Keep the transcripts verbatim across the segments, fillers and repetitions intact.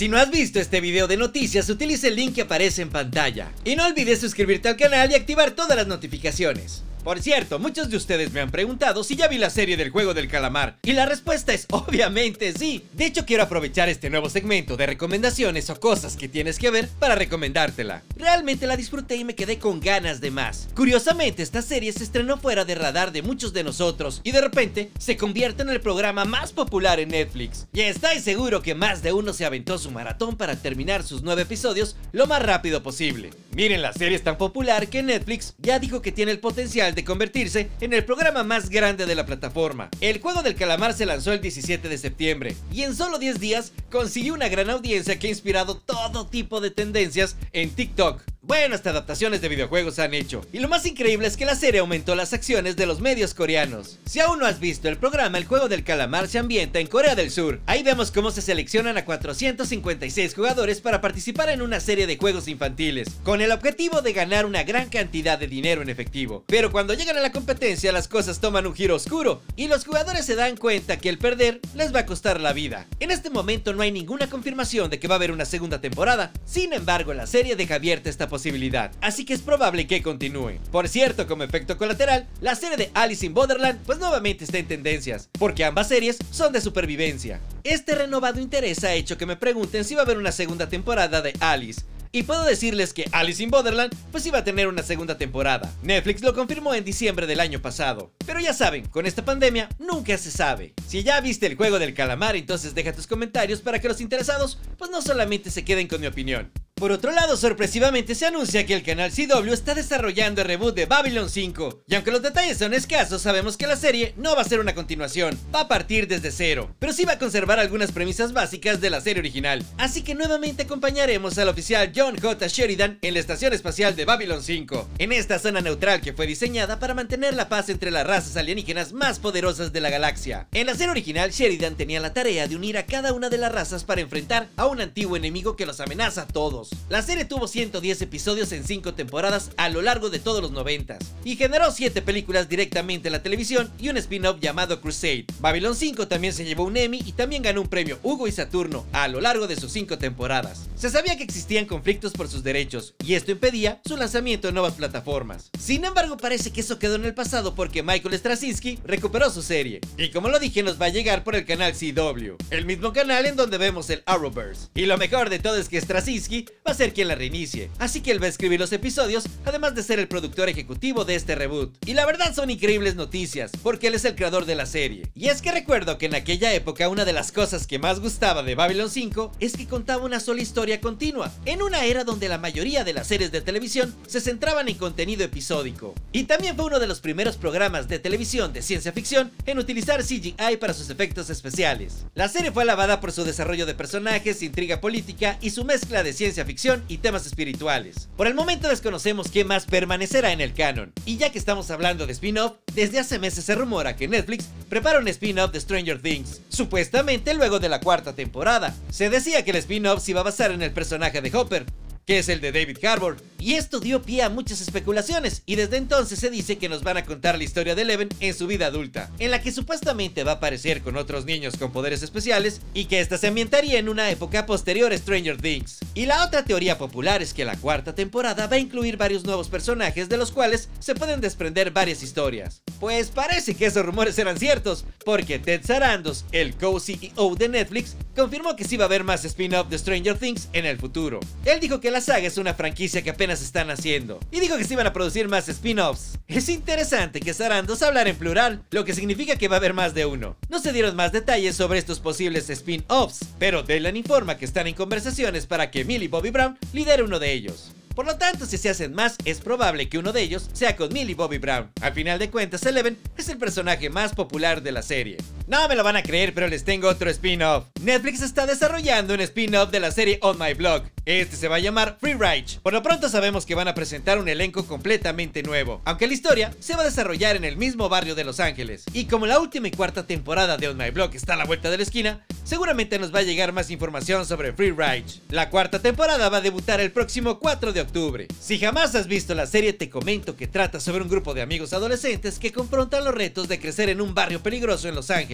Si no has visto este video de noticias, utiliza el link que aparece en pantalla. Y no olvides suscribirte al canal y activar todas las notificaciones. Por cierto, muchos de ustedes me han preguntado si ya vi la serie del Juego del Calamar, y la respuesta es obviamente sí. De hecho, quiero aprovechar este nuevo segmento de recomendaciones o cosas que tienes que ver para recomendártela. Realmente la disfruté y me quedé con ganas de más. Curiosamente, esta serie se estrenó fuera de radar de muchos de nosotros y de repente se convierte en el programa más popular en Netflix. Y estoy seguro que más de uno se aventó su maratón para terminar sus nueve episodios lo más rápido posible. Miren, la serie es tan popular que Netflix ya dijo que tiene el potencial de convertirse en el programa más grande de la plataforma. El Juego del Calamar se lanzó el diecisiete de septiembre y en solo diez días consiguió una gran audiencia que ha inspirado todo tipo de tendencias en TikTok. Bueno, hasta adaptaciones de videojuegos han hecho. Y lo más increíble es que la serie aumentó las acciones de los medios coreanos. Si aún no has visto el programa, El Juego del Calamar se ambienta en Corea del Sur. Ahí vemos cómo se seleccionan a cuatrocientos cincuenta y seis jugadores para participar en una serie de juegos infantiles, con el objetivo de ganar una gran cantidad de dinero en efectivo. Pero cuando llegan a la competencia, las cosas toman un giro oscuro y los jugadores se dan cuenta que el perder les va a costar la vida. En este momento no hay ninguna confirmación de que va a haber una segunda temporada. Sin embargo, la serie deja abierta esta posibilidad, así que es probable que continúe. Por cierto, como efecto colateral, la serie de Alice in Borderland pues nuevamente está en tendencias, porque ambas series son de supervivencia. Este renovado interés ha hecho que me pregunten si va a haber una segunda temporada de Alice. Y puedo decirles que Alice in Borderland pues iba a tener una segunda temporada. Netflix lo confirmó en diciembre del año pasado. Pero ya saben, con esta pandemia nunca se sabe. Si ya viste el Juego del Calamar, entonces deja tus comentarios para que los interesados pues no solamente se queden con mi opinión. Por otro lado, sorpresivamente se anuncia que el canal C W está desarrollando el reboot de Babylon cinco. Y aunque los detalles son escasos, sabemos que la serie no va a ser una continuación, va a partir desde cero, pero sí va a conservar algunas premisas básicas de la serie original. Así que nuevamente acompañaremos al oficial John J. Sheridan en la estación espacial de Babylon cinco, en esta zona neutral que fue diseñada para mantener la paz entre las razas alienígenas más poderosas de la galaxia. En la serie original, Sheridan tenía la tarea de unir a cada una de las razas para enfrentar a un antiguo enemigo que los amenaza a todos. La serie tuvo ciento diez episodios en cinco temporadas a lo largo de todos los noventas y generó siete películas directamente en la televisión y un spin-off llamado Crusade. Babylon cinco también se llevó un Emmy y también ganó un premio Hugo y Saturno a lo largo de sus cinco temporadas. Se sabía que existían conflictos por sus derechos y esto impedía su lanzamiento en nuevas plataformas. Sin embargo, parece que eso quedó en el pasado porque Michael Straczynski recuperó su serie y, como lo dije, nos va a llegar por el canal C W, el mismo canal en donde vemos el Arrowverse. Y lo mejor de todo es que Straczynski va a ser quien la reinicie, así que él va a escribir los episodios, además de ser el productor ejecutivo de este reboot. Y la verdad son increíbles noticias, porque él es el creador de la serie. Y es que recuerdo que en aquella época una de las cosas que más gustaba de Babylon cinco es que contaba una sola historia continua, en una era donde la mayoría de las series de televisión se centraban en contenido episódico. Y también fue uno de los primeros programas de televisión de ciencia ficción en utilizar C G I para sus efectos especiales. La serie fue alabada por su desarrollo de personajes, intriga política y su mezcla de ciencia ficción y temas espirituales. Por el momento desconocemos qué más permanecerá en el canon, y ya que estamos hablando de spin-off, desde hace meses se rumora que Netflix prepara un spin-off de Stranger Things, supuestamente luego de la cuarta temporada. Se decía que el spin-off se iba a basar en el personaje de Hopper, que es el de David Harbour, y esto dio pie a muchas especulaciones, y desde entonces se dice que nos van a contar la historia de Eleven en su vida adulta, en la que supuestamente va a aparecer con otros niños con poderes especiales, y que esta se ambientaría en una época posterior a Stranger Things. Y la otra teoría popular es que la cuarta temporada va a incluir varios nuevos personajes de los cuales se pueden desprender varias historias. Pues parece que esos rumores eran ciertos, porque Ted Sarandos, el co-C E O de Netflix, confirmó que sí va a haber más spin-off de Stranger Things en el futuro. Él dijo que la saga es una franquicia que apenas están haciendo, y dijo que se iban a producir más spin-offs. Es interesante que Sarandos hablara en plural, lo que significa que va a haber más de uno. No se dieron más detalles sobre estos posibles spin-offs, pero Deadline informa que están en conversaciones para que Millie Bobby Brown lidere uno de ellos. Por lo tanto, si se hacen más, es probable que uno de ellos sea con Millie Bobby Brown. Al final de cuentas, Eleven es el personaje más popular de la serie. No me lo van a creer, pero les tengo otro spin-off. Netflix está desarrollando un spin-off de la serie On My Block. Este se va a llamar Free Ride. Por lo pronto sabemos que van a presentar un elenco completamente nuevo, aunque la historia se va a desarrollar en el mismo barrio de Los Ángeles. Y como la última y cuarta temporada de On My Block está a la vuelta de la esquina, seguramente nos va a llegar más información sobre Free Ride. La cuarta temporada va a debutar el próximo cuatro de octubre. Si jamás has visto la serie, te comento que trata sobre un grupo de amigos adolescentes que confrontan los retos de crecer en un barrio peligroso en Los Ángeles.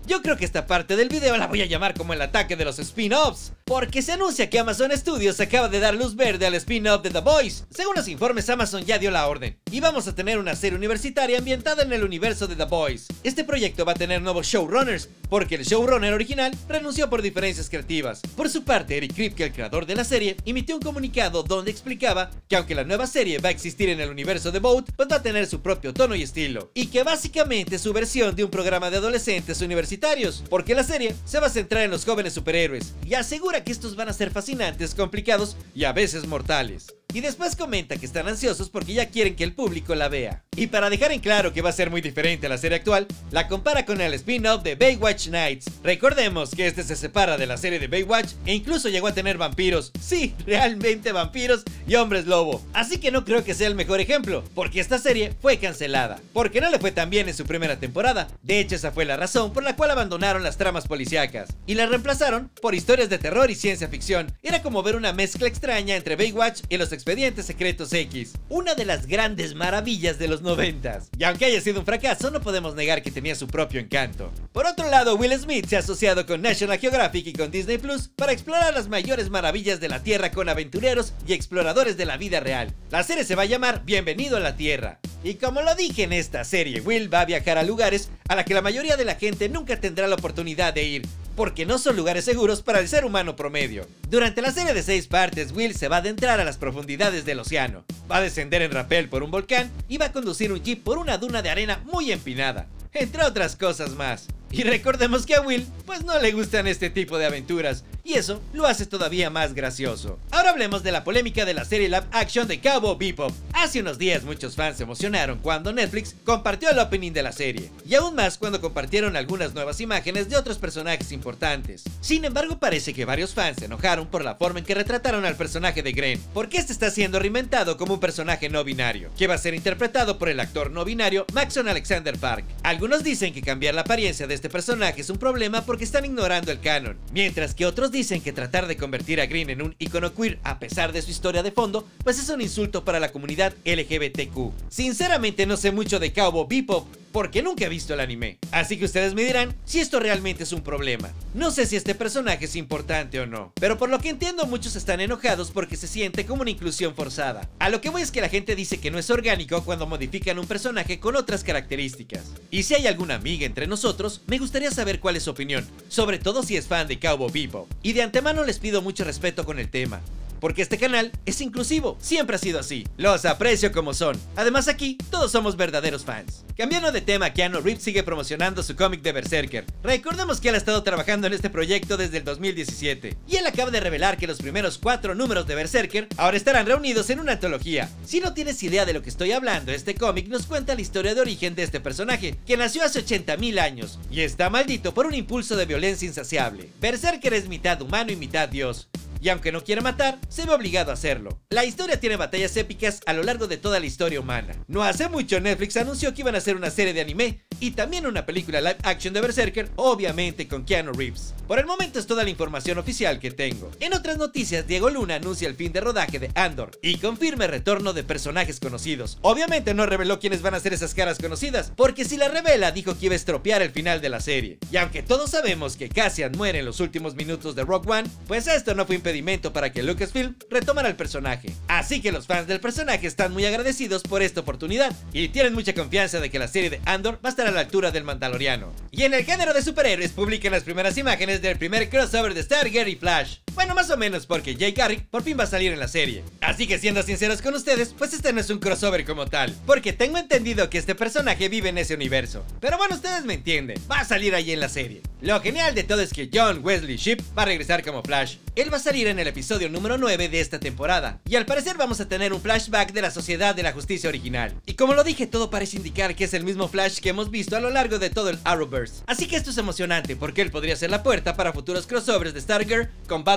Yo creo que esta parte del video la voy a llamar como el ataque de los spin-offs, porque se anuncia que Amazon Studios acaba de dar luz verde al spin-off de The Boys. Según los informes, Amazon ya dio la orden, y vamos a tener una serie universitaria ambientada en el universo de The Boys. Este proyecto va a tener nuevos showrunners, porque el showrunner original renunció por diferencias creativas. Por su parte, Eric Kripke, el creador de la serie, emitió un comunicado donde explicaba que aunque la nueva serie va a existir en el universo de Vought, pues va a tener su propio tono y estilo, y que básicamente es su versión de un programa de adolescentes universitarios, porque la serie se va a centrar en los jóvenes superhéroes, y asegura que estos van a ser fascinantes, complicados y a veces mortales. Y después comenta que están ansiosos porque ya quieren que el público la vea. Y para dejar en claro que va a ser muy diferente a la serie actual, la compara con el spin-off de Baywatch Nights. Recordemos que este se separa de la serie de Baywatch e incluso llegó a tener vampiros. Sí, realmente vampiros y hombres lobo. Así que no creo que sea el mejor ejemplo, porque esta serie fue cancelada, porque no le fue tan bien en su primera temporada. De hecho, esa fue la razón por la cual abandonaron las tramas policíacas y las reemplazaron por historias de terror y ciencia ficción. Era como ver una mezcla extraña entre Baywatch y los Expedientes Secretos X, una de las grandes maravillas de los noventas. Y aunque haya sido un fracaso, no podemos negar que tenía su propio encanto. Por otro lado, Will Smith se ha asociado con National Geographic y con Disney Plus para explorar las mayores maravillas de la Tierra con aventureros y exploradores de la vida real. La serie se va a llamar Bienvenido a la Tierra. Y como lo dije en esta serie, Will va a viajar a lugares a la que la mayoría de la gente nunca tendrá la oportunidad de ir, porque no son lugares seguros para el ser humano promedio. Durante la serie de seis partes, Will se va a adentrar a las profundidades del océano, va a descender en rapel por un volcán y va a conducir un jeep por una duna de arena muy empinada, entre otras cosas más. Y recordemos que a Will pues no le gustan este tipo de aventuras, y eso lo hace todavía más gracioso. Ahora hablemos de la polémica de la serie live action de Cowboy Bebop. Hace unos días muchos fans se emocionaron cuando Netflix compartió el opening de la serie, y aún más cuando compartieron algunas nuevas imágenes de otros personajes importantes. Sin embargo, parece que varios fans se enojaron por la forma en que retrataron al personaje de Gren, porque este está siendo reinventado como un personaje no binario, que va a ser interpretado por el actor no binario Maxon Alexander Park. Algunos dicen que cambiar la apariencia de este personaje es un problema porque están ignorando el canon, mientras que otros dicen que tratar de convertir a Gren en un icono queer a pesar de su historia de fondo, pues es un insulto para la comunidad L G B T Q. Sinceramente no sé mucho de Cowboy Bebop, porque nunca he visto el anime, así que ustedes me dirán si esto realmente es un problema. No sé si este personaje es importante o no, pero por lo que entiendo muchos están enojados porque se siente como una inclusión forzada. A lo que voy es que la gente dice que no es orgánico cuando modifican un personaje con otras características. Y si hay alguna amiga entre nosotros, me gustaría saber cuál es su opinión, sobre todo si es fan de Cowboy Bebop. Y de antemano les pido mucho respeto con el tema, porque este canal es inclusivo, siempre ha sido así. Los aprecio como son. Además aquí, todos somos verdaderos fans. Cambiando de tema, Keanu Reeves sigue promocionando su cómic de Berserker. Recordemos que él ha estado trabajando en este proyecto desde el dos mil diecisiete, y él acaba de revelar que los primeros cuatro números de Berserker ahora estarán reunidos en una antología. Si no tienes idea de lo que estoy hablando, este cómic nos cuenta la historia de origen de este personaje, que nació hace ochenta mil años, y está maldito por un impulso de violencia insaciable. Berserker es mitad humano y mitad dios, y aunque no quiere matar, se ve obligado a hacerlo. La historia tiene batallas épicas a lo largo de toda la historia humana. No hace mucho Netflix anunció que iban a hacer una serie de anime y también una película live action de Berserker, obviamente con Keanu Reeves. Por el momento es toda la información oficial que tengo. En otras noticias, Diego Luna anuncia el fin de rodaje de Andor y confirma el retorno de personajes conocidos. Obviamente no reveló quiénes van a ser esas caras conocidas, porque si la revela dijo que iba a estropear el final de la serie. Y aunque todos sabemos que Cassian muere en los últimos minutos de Rogue One, pues esto no fue impedimento para que Lucasfilm retomara el personaje. Así que los fans del personaje están muy agradecidos por esta oportunidad y tienen mucha confianza de que la serie de Andor va a estar a la altura del Mandaloriano. Y en el género de superhéroes publican las primeras imágenes del primer crossover de Stargirl y Flash. Bueno, más o menos, porque Jay Garrick por fin va a salir en la serie. Así que siendo sinceros con ustedes, pues este no es un crossover como tal, porque tengo entendido que este personaje vive en ese universo. Pero bueno, ustedes me entienden, va a salir ahí en la serie. Lo genial de todo es que John Wesley Shipp va a regresar como Flash. Él va a salir en el episodio número nueve de esta temporada, y al parecer vamos a tener un flashback de la Sociedad de la Justicia original. Y como lo dije, todo parece indicar que es el mismo Flash que hemos visto a lo largo de todo el Arrowverse. Así que esto es emocionante, porque él podría ser la puerta para futuros crossovers de Stargirl con Batwoman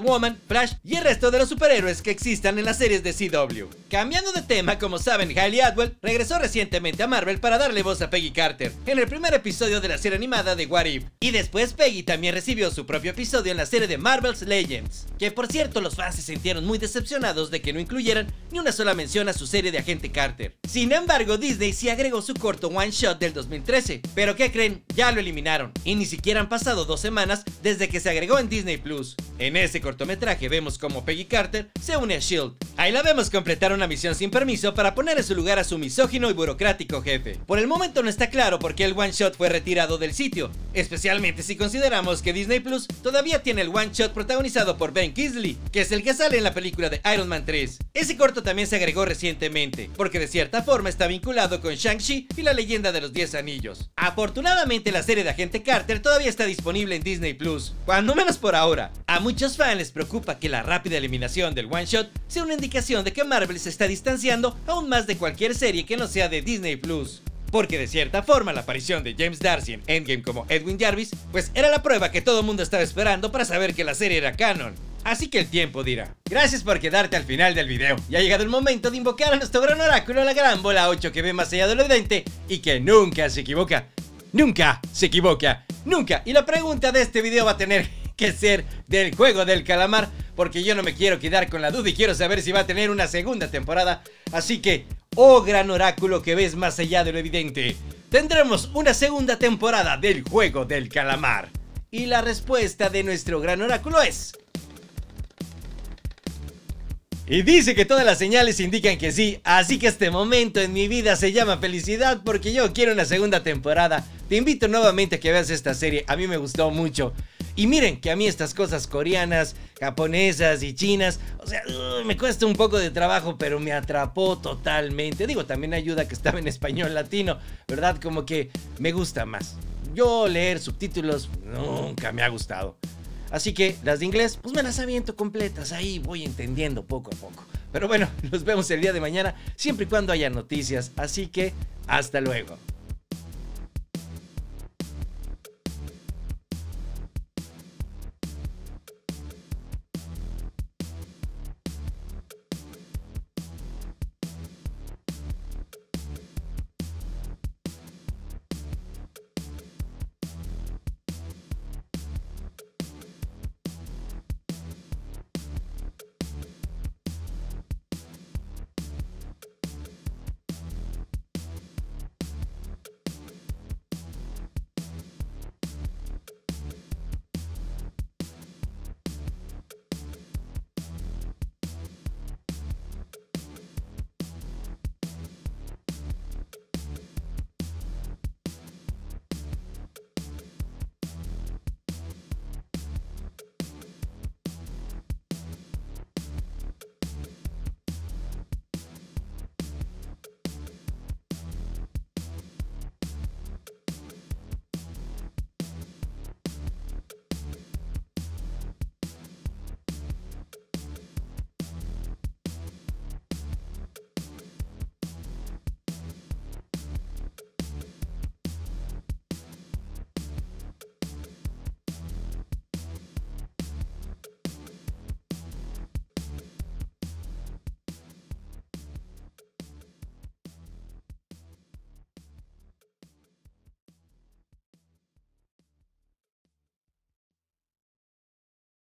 Batwoman, Flash y el resto de los superhéroes que existan en las series de C W. Cambiando de tema, como saben, Hayley Atwell regresó recientemente a Marvel para darle voz a Peggy Carter en el primer episodio de la serie animada de What If. Y después Peggy también recibió su propio episodio en la serie de Marvel's Legends, que por cierto los fans se sintieron muy decepcionados de que no incluyeran ni una sola mención a su serie de Agente Carter. Sin embargo, Disney sí agregó su corto One Shot del dos mil trece, pero ¿qué creen? Ya lo eliminaron, y ni siquiera han pasado dos semanas desde que se agregó en Disney Plus. En ese cortometraje vemos como Peggy Carter se une a Shield. Ahí la vemos completar una misión sin permiso para poner en su lugar a su misógino y burocrático jefe. Por el momento no está claro por qué el One Shot fue retirado del sitio, especialmente si consideramos que Disney Plus todavía tiene el One Shot protagonizado por Ben Kingsley, que es el que sale en la película de Iron Man tres. Ese corto también se agregó recientemente, porque de cierta forma está vinculado con Shang-Chi y la leyenda de los diez anillos. Afortunadamente la serie de Agente Carter todavía está disponible en Disney Plus, cuando menos por ahora. A muchos fans les preocupa que la rápida eliminación del One Shot sea una indicación de que Marvel se está distanciando aún más de cualquier serie que no sea de Disney Plus. Porque de cierta forma la aparición de James Darcy en Endgame como Edwin Jarvis pues era la prueba que todo el mundo estaba esperando para saber que la serie era canon. Así que el tiempo dirá. Gracias por quedarte al final del video. Ya ha llegado el momento de invocar a nuestro gran oráculo, la gran bola ocho, que ve más allá de lo evidente y que nunca se equivoca. Nunca se equivoca. Nunca. Y la pregunta de este video va a tener que ser del juego del calamar, porque yo no me quiero quedar con la duda y quiero saber si va a tener una segunda temporada. Así que, oh gran oráculo que ves más allá de lo evidente, ¿tendremos una segunda temporada del juego del calamar? Y la respuesta de nuestro gran oráculo es... Y dice que todas las señales indican que sí, así que este momento en mi vida se llama felicidad porque yo quiero una segunda temporada. Te invito nuevamente a que veas esta serie, a mí me gustó mucho. Y miren que a mí estas cosas coreanas, japonesas y chinas, o sea, uh, me cuesta un poco de trabajo, pero me atrapó totalmente. Digo, también ayuda que estaba en español latino, ¿verdad? Como que me gusta más. Yo leer subtítulos nunca me ha gustado. Así que las de inglés, pues me las aviento completas, ahí voy entendiendo poco a poco. Pero bueno, nos vemos el día de mañana, siempre y cuando haya noticias, así que hasta luego.